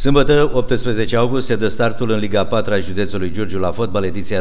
Sâmbătă, 18 august, se dă startul în Liga 4 a județului Giurgiu la fotbal, ediția 2012-2013.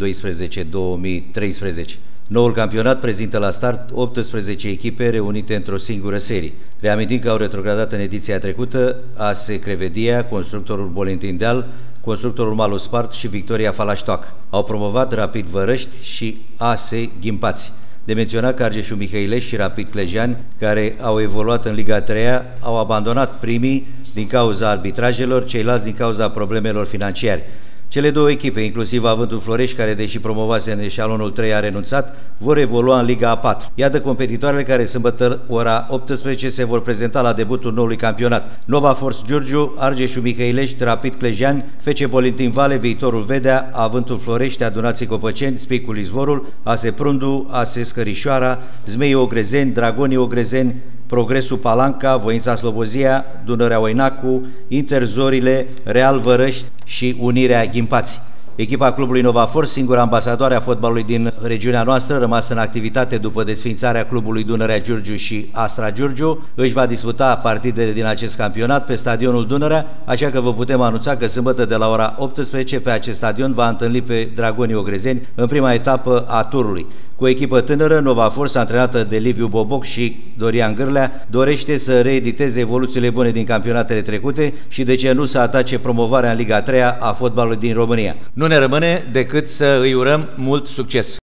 Noul campionat prezintă la start 18 echipe reunite într-o singură serie. Reamintim că au retrogradat în ediția trecută AS Crevedia, Constructorul Bolintin Deal, Constructorul Malu Spart și Victoria Falaștoac. Au promovat Rapid Vărăști și AS Ghimpați. De menționat că Argeșul Mihăilești și Rapid Clejani, care au evoluat în Liga 3-a, au abandonat primii din cauza arbitrajelor, ceilalți din cauza problemelor financiare. Cele două echipe, inclusiv Avântul Florești, care deși promovase în eșalonul 3 a renunțat, vor evolua în Liga a 4. Iată competitoarele care sâmbătă ora 18 se vor prezenta la debutul noului campionat. Nova Force Giurgiu, Argeșul Mihăilești, Rapid Clejani, FC Bolintin Vale, Viitorul Vedea, Avântul Florești, Adunații Copăceni, Spicul Izvorul, AS Prundu, AS Scărișoara, Zmeii Ogrezeni, Dragonii Ogrezeni, Progresul Palanca, Voința Slobozia, Dunărea Oinacu, Interzorile, Real Vărăști și Unirea Ghimpați. Echipa clubului Nova Force, singura ambasadoare a fotbalului din regiunea noastră, rămasă în activitate după desființarea clubului Dunărea Giurgiu și Astra Giurgiu, își va disputa partidele din acest campionat pe stadionul Dunărea, așa că vă putem anunța că sâmbătă de la ora 18 pe acest stadion va întâlni pe Dragonii Ogrezeni în prima etapă a turului. Cu o echipă tânără, Nova Force, antrenată de Liviu Boboc și Dorian Gârlea, dorește să reediteze evoluțiile bune din campionatele trecute și de ce nu să atace promovarea în Liga 3 a fotbalului din România. Nu ne rămâne decât să îi urăm mult succes!